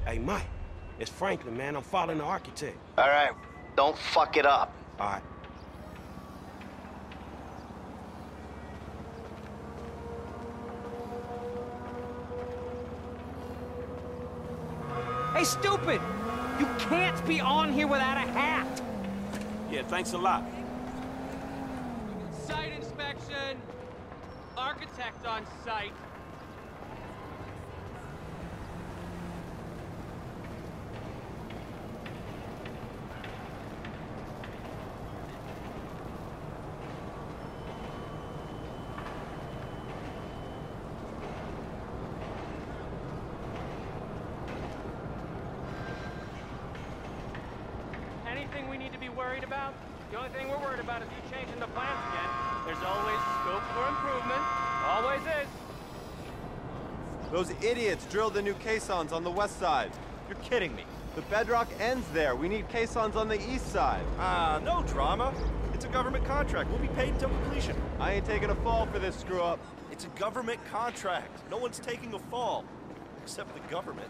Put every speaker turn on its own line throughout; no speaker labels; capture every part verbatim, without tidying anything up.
Hey, Mike, it's Franklin, man. I'm following the architect.
All right, don't fuck it up.
All right.
Hey, stupid! You can't be on here without a hat!
Yeah, thanks a lot.
Site inspection. Architect on site. Anything we need to be worried about? The only thing we're worried about is you changing the plans again. There's always scope for improvement. Always is.
Those idiots drilled the new caissons on the west side.
You're kidding me.
The bedrock ends there. We need caissons on the east side.
Ah, no drama. It's a government contract. We'll be paid until completion.
I ain't taking a fall for this screw-up.
It's a government contract. No one's taking a fall. Except the government.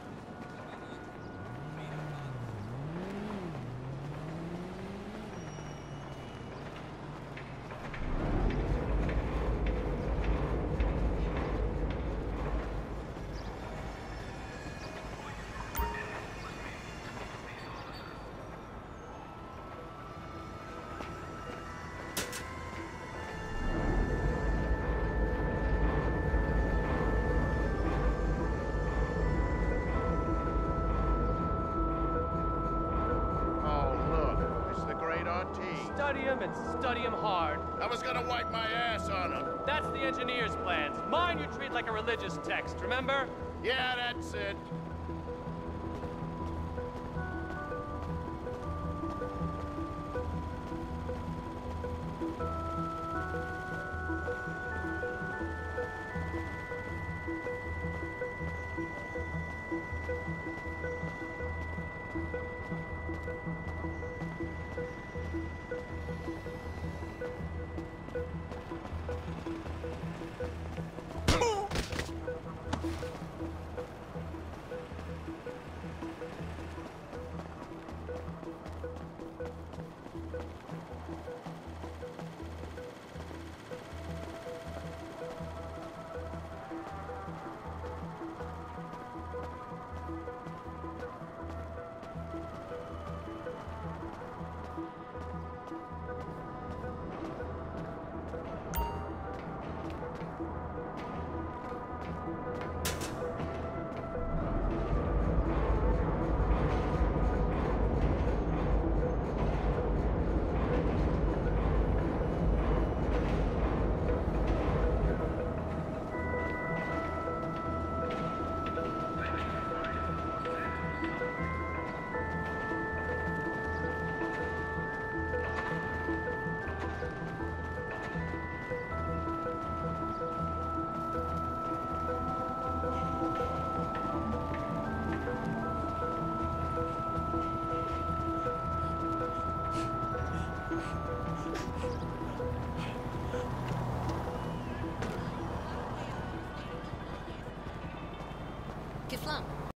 Study him and study him hard.
I was gonna wipe my ass on him.
That's the engineer's plans. Mine you treat like a religious text, remember?
Yeah, that's it.